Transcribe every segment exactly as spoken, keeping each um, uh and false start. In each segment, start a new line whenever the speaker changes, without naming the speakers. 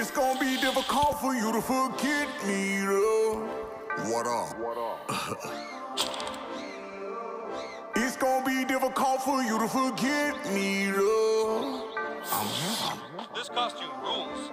It's gonna be difficult for you to forget me, love.
What up?
What up? It's gonna be difficult for you to forget me, love. I'm here.
This costume rules.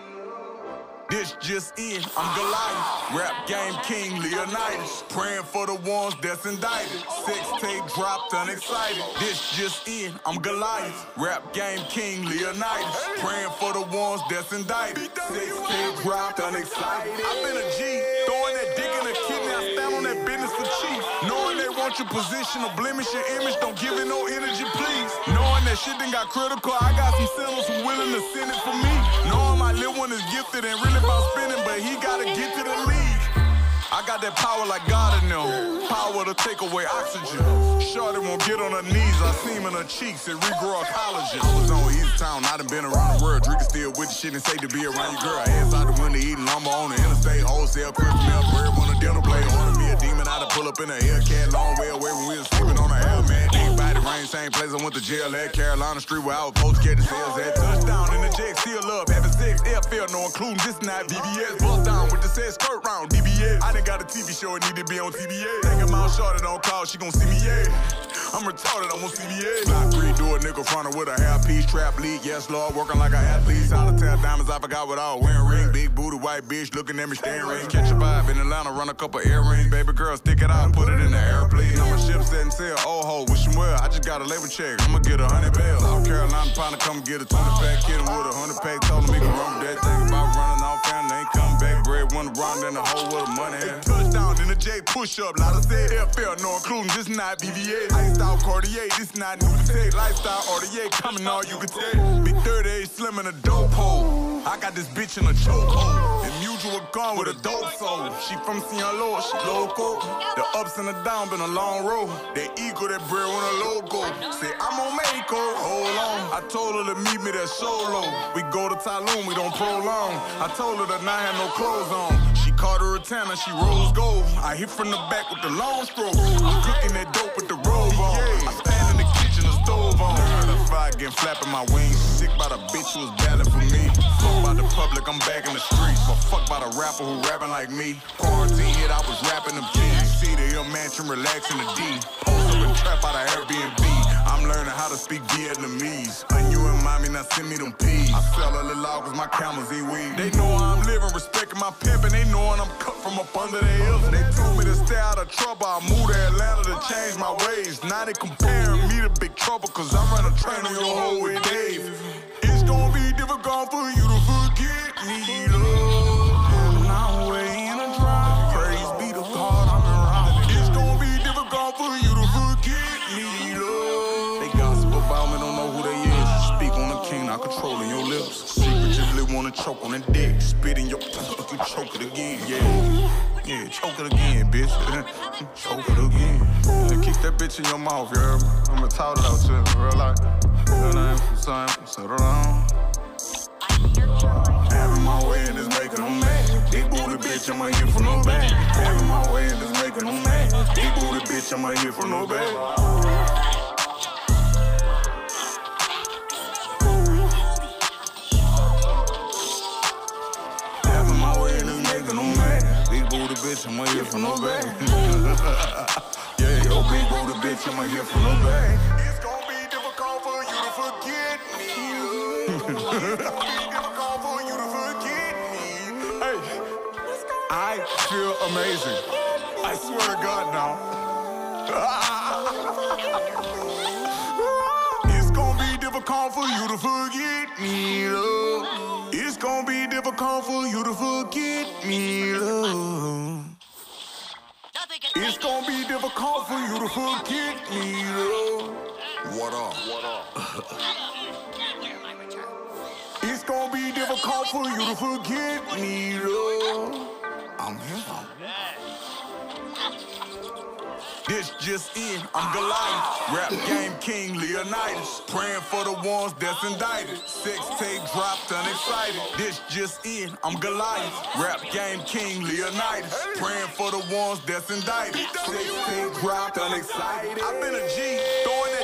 This just in, I'm Goliath, rap game king Leonidas, praying for the ones that's indicted, sex tape dropped unexcited. This just in, I'm Goliath, rap game king Leonidas, praying for the ones that's indicted, sex tape dropped unexcited. I've been a G, throwing that dick in a kidney, I stand on that business for chief. Knowing they want your position or blemish your image, don't give it no energy, please. Knowing that shit done got critical, I got some sinners who willing to send it for me. Knowing my little one is gifted and really about spinning, but he gotta get to the league. I got that power like God in them, power to take away oxygen. Shorty won't get on her knees, I see him in her cheeks and regrow her collagen. I was on East Town, I done been around the world, drinking still with the shit and say to be around your girl. Ass out the window eating lumber on the interstate, wholesale, Chris milk, bread when a dinner plate. Order me a demon, I done pull up in a Hellcat, long way away when we was sleeping on a helmet. Big body rain, same place I went to jail at, Carolina Street where I was supposed to catch the sales at. Touchdown in the jet, still up, having sex, F L, no including this night, B B S. Bust down with the set skirt round, D B S. I done got a T V show, it need to be on T V A. Take him out short, don't call, she gon' see me, yeah. I'm retarded, I'm on C B A. Block three, do a nickel frontal with a half piece, trap lead, yes Lord, working like a athlete. Solitaire diamonds, I forgot what I was wearing. Ring, big booty, white bitch, looking at me staring. Ring, catch a vibe in Atlanta, run a couple earrings. Baby girl, stick it out and put it in the air, please. I'm a ship setting sail, old ho, wishing well. I just got a labor check, I'ma get a hundred bail. South Carolina, trying to come get a twenty pack, kid with a hundred pack, told him he can run with that. Think about running off, family ain't come back. Bread, one round in the hole with the money. Hey, touchdown in the J, push up, lot of said F L, no including this not B B A. Iced out Cartier, this not new tech. Lifestyle R D A, coming all you can take. Big thirty-eight slim in a dope hole. I got this bitch in a chokehold. And mutual gun with a dope soul. She from Sinaloa, she local. The ups and the downs been a long road. That ego, that bread on a logo. Say I'm on Mexico, hold on. I told her to meet me there solo. We go to Tulum, we don't prolong. I told her that I had no clothes on. She caught her a tanner, she rose gold. I hit from the back with the long stroke. I'm cooking that dope with the robe on. I stand in the kitchen, the stove on. The fire getting flapping my wings. Sick by the bitch who was battling for me. Fuck by the public, I'm back in the streets. But fuck by the rapper who rapping like me. Quarantine hit, I was rapping them kids. See the hill mansion, relaxing the D. Post up and trap out of Airbnb. I'm learning how to speak Vietnamese. And you and mommy, now send me them peas. I sell a little out cause my camels eat weed. They know how I'm living, respecting my pimp, and they knowing I'm cut from up under their hills. They told me to stay out of trouble, I moved to Atlanta to change my ways. Now they comparing me to Big Trouble, cause I run a train on your hoe with Dave. It's gonna be difficult for you to forget me, love. And I'm way in a drive. Praise be to God, I'm around. It's gonna be difficult for you to forget me, love. They gossip about me, don't know who they is. You speak on the king, not controlling your lips. Secretively wanna choke on the dick. Spit in your you choke it again, yeah. Yeah, choke it again, bitch. Choke it again. Yeah, keep that bitch in your mouth, yeah. I'ma talk it out to you in real life. Then I am from son, settle down. Having my way and it's making them mad. Big booty bitch, I'ma hit from no back. Having my way and it's making them mad. Big booty bitch, I'ma hit from no back. Bitch, I'ma here for no bag. Yeah, yo, big booty bitch, I'ma here for no bag. It's gonna be difficult for you to forget me. It's gonna be difficult for you to forget me. Hey, I feel amazing. I swear to God now. It's gonna be difficult for you to forget me, love. It's gonna be difficult for you to forget me, love. It's gonna be difficult for you to forget me, love.
What up? What up?
It's gonna be difficult for you to forget me, love. I'm here. This just in, I'm Goliath, rap game king Leonidas, praying for the ones that's indicted, sex tape dropped unexcited. This just in, I'm Goliath, rap game king Leonidas, praying for the ones that's indicted, sex tape dropped unexcited. I've been a G, throwing that dick in a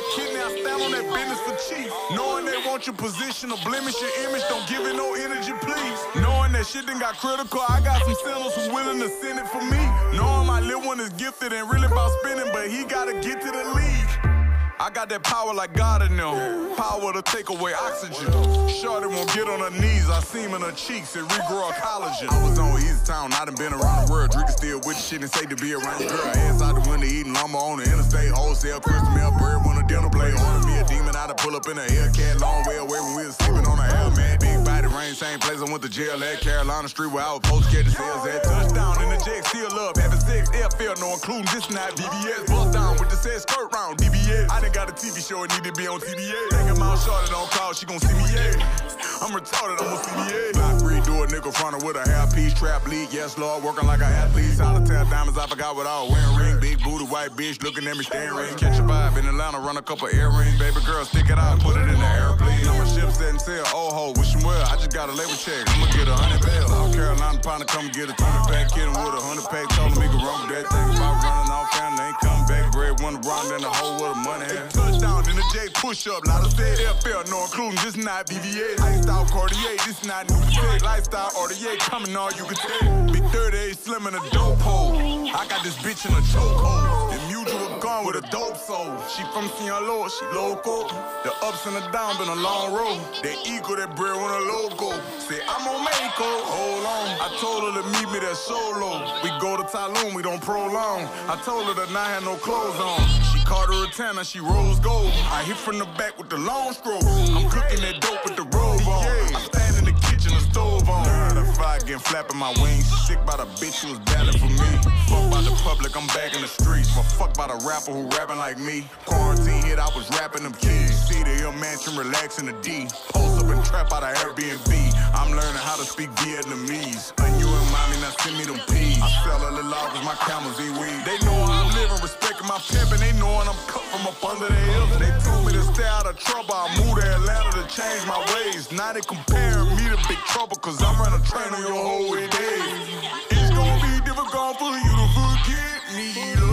a kidney, I stand on that business for chief. Knowing they want your position or blemish your image, don't give it no energy, please. Knowing that shit done got critical, I got some sinners who willing to send it for me. Knowing my little one is gifted and really about spinning, but he gotta get to the league. I got that power like God in them, power to take away oxygen. Shorty won't get on her knees, I see him in her cheeks and regrow her collagen. I was on East Town, I done been around the world, drinking still with the shit and say to be around the girl. Ass out the window eating lumber on the interstate, wholesale, crystal milk, bird when a dinner plate. Order me a demon, I'd pull up in a Hellcat, long way away when we was sleeping on a helmet. Big body rain, same place I went to jail at, Carolina Street where I was supposed to get the sales at. Touchdown in the J, still love, having sex, F L, no including this night, B B S. Bust down with the set skirt round, D B S. I done got a T V show, it need to be on T D A. Think I'm out shorty, don't call, she gon' see me, yeah. I'm retarded, I'm on C D A. Block three, do a nickel frontal with a half piece, trap lead, yes Lord, working like a athlete. Solitaire diamonds, I forgot what I was wearing. Ring, big booty, white bitch, looking at me staring. Catch a vibe in Atlanta, run a couple earrings. Baby girl, stick it out, put it in the airplane. I'm a ship set and sail, oh ho, wish him well. I just got a label check, I'ma get a hundred bail. South Carolina pound to come get a twenty pack, kidding with a hundred pack. Told him he could run with that thing about running off, family ain't come back. Bread one around in the hole with the money. Hey, touchdown in the J, push up, lot of said F L, no including this not B V A. Iced out Cartier, this not new tech. Lifestyle R D A, coming all you can take. Big thirty-eight slim in a dope hole. I got this bitch in a chokehold. The mutual gone with a dope soul. She from Sinaloa, she local. The ups and the downs been a long road. That ego, that bread on a logo. Say I'm on Mexico, hold on. I told her to meet me there solo. We go to Tulum, we don't prolong. I told her that I had no clothes on. She caught her a tan and she rose gold. I hit from the back with the long stroke. I'm cooking that dope with the robe on. I stand in the kitchen, the stove on. The fire getting flapping my wings. Sick by the bitch who was battling for me. Fuck by the public, I'm back in the streets. But fuck by the rapper who rapping like me. Quarantine hit, I was rapping them kids. See the hill mansion, relax in the D. Post up and trap out of Airbnb. I'm learning how to speak Vietnamese. And you and mommy, now send me them peas. I sell a little off cause my camels eat weed. They know how I'm living, respecting my pimp, and they knowing I'm cut from up under their hills. They told me to stay out of trouble. I moved to Atlanta to change my ways. Now they comparing me to Big Trouble cause I'm running a train on your whole way day. It's gonna be difficult for you to forget me,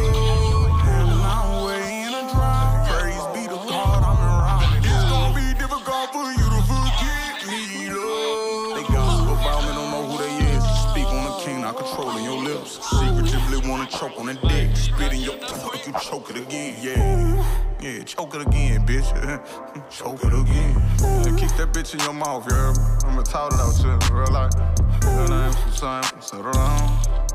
Lord. And a long way in a drive. Praise be to God, I'm around. It's gonna be difficult for you to forget me, Lord. They gossip about me, don't know who they is. Speak on the king, not controlling your lips. Secretively wanna choke on that dick. Spit in your if you choke it again, yeah. Yeah, choke it again, bitch. Choke it again. Yeah, keep that bitch in your mouth, yeah. I'ma talk it out to you, real life. Your name, son, settle down.